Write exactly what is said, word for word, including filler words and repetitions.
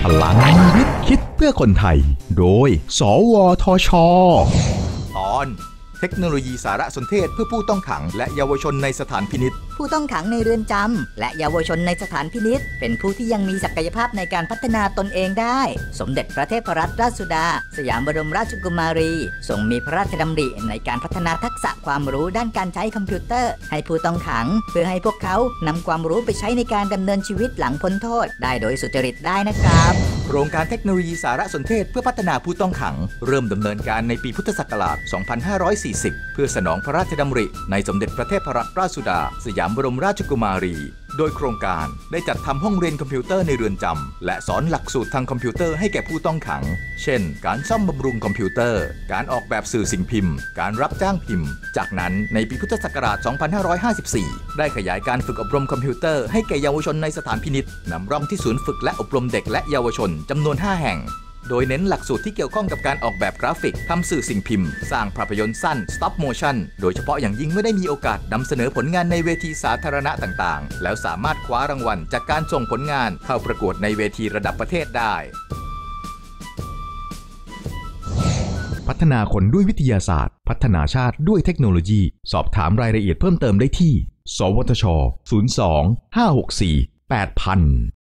พลังวิทย์คิดเพื่อคนไทยโดยสวทช. ตอนเทคโนโลยีสารสนเทศเพื่อผู้ต้องขังและเยาวชนในสถานพินิจผู้ต้องขังในเรือนจำและเยาวชนในสถานพินิจเป็นผู้ที่ยังมีศักยภาพในการพัฒนาตนเองได้สมเด็จพระเทพรัตนราชสุดาสยามบรมราชกุมารีทรงมีพระราชดำริในการพัฒนาทักษะความรู้ด้านการใช้คอมพิวเตอร์ให้ผู้ต้องขังเพื่อให้พวกเขานำความรู้ไปใช้ในการดำเนินชีวิตหลังพ้นโทษได้โดยสุจริตได้นะครับโครงการเทคโนโลยีสารสนเทศเพื่อพัฒนาผู้ต้องขังเริ่มดำเนินการในปีพุทธศักราช สองพันห้าร้อยสี่สิบ เพื่อสนองพระราชดำริในสมเด็จพระเทพรัตนราชสุดาสยามบรมราชกุมารีโดยโครงการได้จัดทำห้องเรียนคอมพิวเตอร์ในเรือนจำและสอนหลักสูตรทางคอมพิวเตอร์ให้แก่ผู้ต้องขังเช่นการซ่อมบำรุงคอมพิวเตอร์การออกแบบสื่อสิ่งพิมพ์การรับจ้างพิมพ์จากนั้นในปีพุทธศักราช สองพันห้าร้อยห้าสิบสี่ ได้ขยายการฝึกอบรมคอมพิวเตอร์ให้แก่เยาวชนในสถานพินิจนำร่องที่ศูนย์ฝึกและอบรมเด็กและเยาวชนจำนวนห้าแห่งโดยเน้นหลักสูตรที่เกี่ยวข้องกับการออกแบบกราฟิกทำสื่อสิ่งพิมพ์สร้างภาพยนตร์สั้น stop motion โดยเฉพาะอย่างยิ่งเมื่อได้มีโอกาสนำเสนอผลงานในเวทีสาธารณะต่างๆแล้วสามารถคว้ารางวัลจากการส่งผลงานเข้าประกวดในเวทีระดับประเทศได้พัฒนาคนด้วยวิทยาศาสตร์พัฒนาชาติด้วยเทคโนโลยีสอบถามรายละเอียดเพิ่มเติมได้ที่สวทช ศูนย์ สอง ห้า หก สี่ แปด ศูนย์ ศูนย์